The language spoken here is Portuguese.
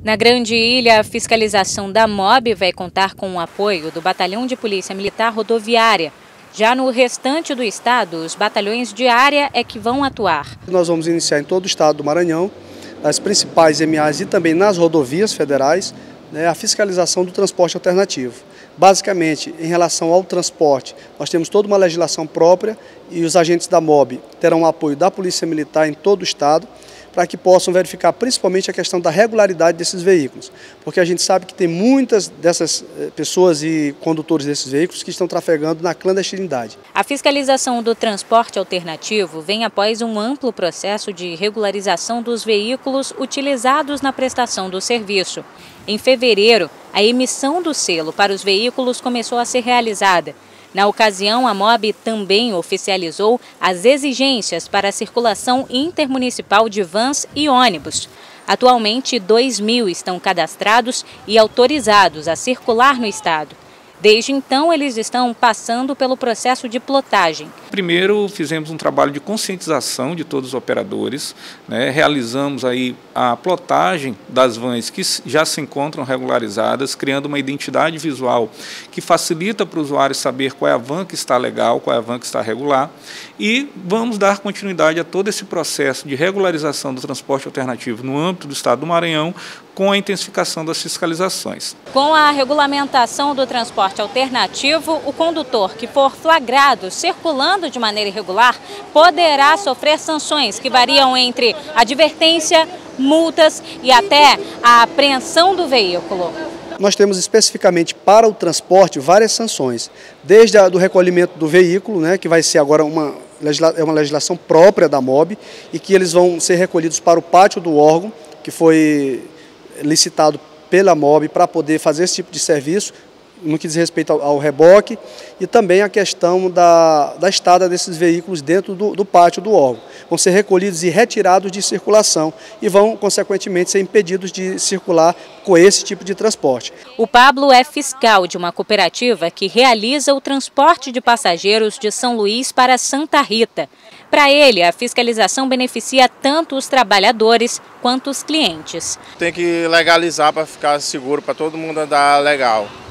Na Grande Ilha, a fiscalização da MOB vai contar com o apoio do Batalhão de Polícia Militar Rodoviária. Já no restante do estado, os batalhões de área é que vão atuar. Nós vamos iniciar em todo o estado do Maranhão, nas principais MAs e também nas rodovias federais, a fiscalização do transporte alternativo. Basicamente, em relação ao transporte, nós temos toda uma legislação própria e os agentes da MOB terão o apoio da Polícia Militar em todo o estado, para que possam verificar principalmente a questão da regularidade desses veículos, porque a gente sabe que tem muitas dessas pessoas e condutores desses veículos que estão trafegando na clandestinidade. A fiscalização do transporte alternativo vem após um amplo processo de regularização dos veículos utilizados na prestação do serviço. Em fevereiro, a emissão do selo para os veículos começou a ser realizada. Na ocasião, a MOB também oficializou as exigências para a circulação intermunicipal de vans e ônibus. Atualmente, 2.000 estão cadastrados e autorizados a circular no estado. Desde então, eles estão passando pelo processo de plotagem. Primeiro, fizemos um trabalho de conscientização de todos os operadores, realizamos aí a plotagem das vans que já se encontram regularizadas, criando uma identidade visual que facilita para o usuário saber qual é a van que está legal, qual é a van que está regular, e vamos dar continuidade a todo esse processo de regularização do transporte alternativo no âmbito do estado do Maranhão, com a intensificação das fiscalizações. Com a regulamentação do transporte alternativo, o condutor que for flagrado circulando de maneira irregular poderá sofrer sanções que variam entre advertência, multas e até a apreensão do veículo. Nós temos especificamente para o transporte várias sanções, desde o recolhimento do veículo, que vai ser agora uma legislação própria da MOB, e que eles vão ser recolhidos para o pátio do órgão, que foi licitado pela MOB para poder fazer esse tipo de serviço, no que diz respeito ao reboque, e também a questão da estada desses veículos dentro do pátio do órgão. Vão ser recolhidos e retirados de circulação e vão, consequentemente, ser impedidos de circular com esse tipo de transporte. O Pablo é fiscal de uma cooperativa que realiza o transporte de passageiros de São Luís para Santa Rita. Para ele, a fiscalização beneficia tanto os trabalhadores quanto os clientes. Tem que legalizar para ficar seguro, para todo mundo andar legal.